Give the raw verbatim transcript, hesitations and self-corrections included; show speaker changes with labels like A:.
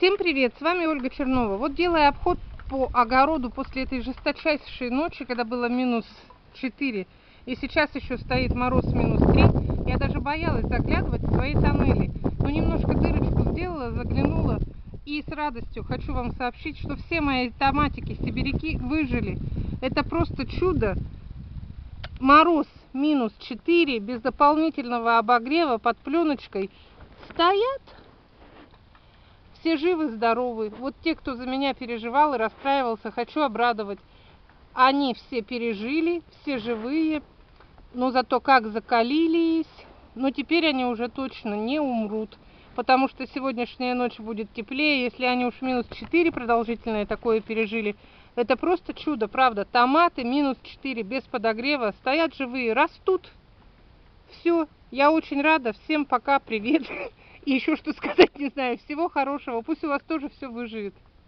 A: Всем привет, с вами Ольга Чернова. Вот делая обход по огороду после этой жесточайшей ночи, когда было минус четыре, и сейчас еще стоит мороз минус три, я даже боялась заглядывать в свои тоннели. Но немножко дырочку сделала, заглянула, и с радостью хочу вам сообщить, что все мои томатики, сибиряки выжили. Это просто чудо. Мороз минус четыре, без дополнительного обогрева, под пленочкой стоят. Все живы, здоровы. Вот те, кто за меня переживал и расстраивался, хочу обрадовать. Они все пережили, все живые, но зато как закалились. Но теперь они уже точно не умрут, потому что сегодняшняя ночь будет теплее. Если они уж минус четыре продолжительное такое пережили, это просто чудо, правда. Томаты минус четыре, без подогрева, стоят живые, растут. Все, я очень рада. Всем пока, привет. И еще что сказать не знаю. Всего хорошего. Пусть у вас тоже все выживет.